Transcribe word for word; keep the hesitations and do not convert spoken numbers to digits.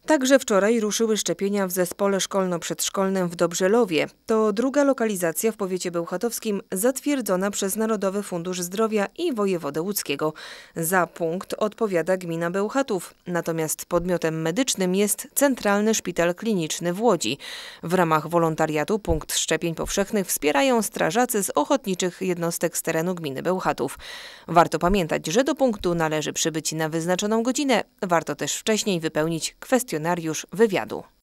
Także wczoraj ruszyły szczepienia w zespole szkolno-przedszkolnym w Dobrzelowie. To druga lokalizacja w powiecie bełchatowskim zatwierdzona przez Narodowy Fundusz Zdrowia i wojewodę łódzkiego. Za punkt odpowiada gmina Bełchatów. Natomiast podmiotem medycznym jest Centralny Szpital Kliniczny w Łodzi. W ramach wolontariatu punkt szczepień powszechnych wspierają strażacy z ochotniczych jednostek z terenu gminy Bełchatów. Warto pamiętać, że do punktu należy przybyć na wyznaczoną godzinę. Warto też wcześniej wypełnić kwestionariusz wywiadu.